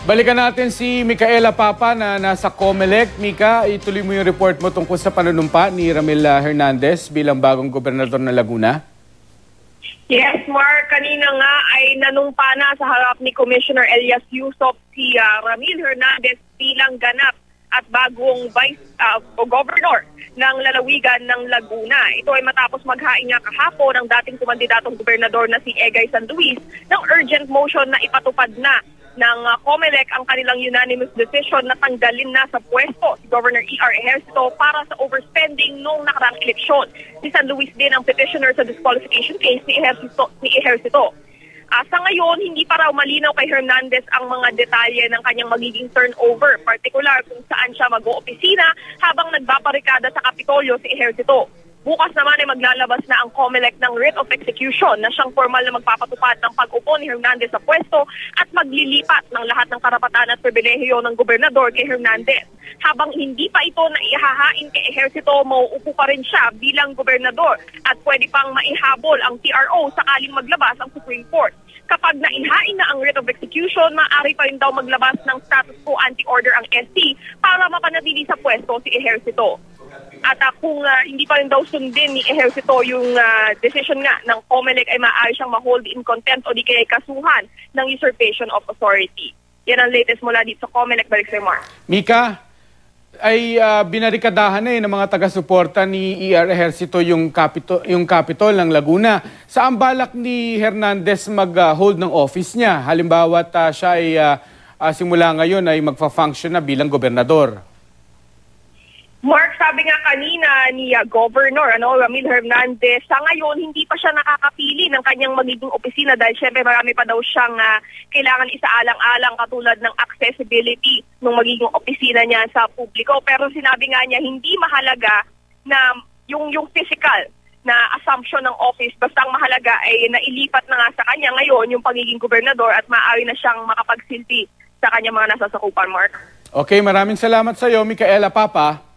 Balikan natin si Micaela Papa na nasa COMELEC. Mika, ituloy mo yung report mo tungkol sa panunumpa ni Ramil Hernandez bilang bagong gobernador ng Laguna. Yes, Mark. Kanina nga ay nanumpa na sa harap ni Commissioner Elias Yusop si Ramil Hernandez bilang ganap at bagong governor ng lalawigan ng Laguna. Ito ay matapos maghain nga kahapon ng dating kumandidatong gobernador na si Egay San Luis ng urgent motion na ipatupad na ng COMELEC ang kanilang unanimous decision na tanggalin na sa pwesto si Governor E.R. Ejercito para sa overspending noong nakaraang eleksyon. Si San Luis din ang petitioner sa disqualification case ni Ejercito. Sa ngayon, hindi pa raw malinaw kay Hernandez ang mga detalye ng kanyang magiging turnover, partikular kung saan siya mag-oopisina habang nagbabarikada sa Kapitolyo si Ejercito. Bukas naman ay maglalabas na ang COMELEC ng writ of execution na siyang formal na magpapatupad ng pag-upo ni Hernandez sa pwesto at maglilipat ng lahat ng karapatan at pribilehiyo ng gobernador kay Hernandez. Habang hindi pa ito na ihahain kay Ejercito, mauupo pa rin siya bilang gobernador at pwede pang maihabol ang TRO sakaling maglabas ang Supreme Court. Kapag naihain na ang writ of execution, maaari pa rin daw maglabas ng status quo anti-order ang SC para mapanatili sa pwesto si Ejercito. At kung hindi pa rin daw sundin ni Ejercito yung decision nga ng COMELEC ay maaari siyang ma-hold in contempt o di kaya kasuhan ng usurpation of authority. Yan ang latest mula dito sa COMELEC. Balik sa Mark. Mika, ay binarikadahan na ng mga taga-suporta ni E.R. Ejercito yung Capitol ng Laguna. Saan balak ni Hernandez mag-hold ng office niya? Halimbawa siya ay simula ngayon ay magfa-function na bilang gobernador. Mark, sabi nga kanina ni Governor Ramil Hernandez, sa ngayon hindi pa siya nakakapili ng kanyang magiging opisina dahil syempre marami pa daw siyang kailangan isaalang-alang katulad ng accessibility ng magiging opisina niya sa publiko. Pero sinabi nga niya hindi mahalaga na yung physical na assumption ng office, basta ang mahalaga ay nailipat na nga sa kanya ngayon yung pagiging gobernador at maaari na siyang makapagsilbi sa kanyang mga nasasakupan, Mark. Okay, maraming salamat sa iyo, Micaela Papa.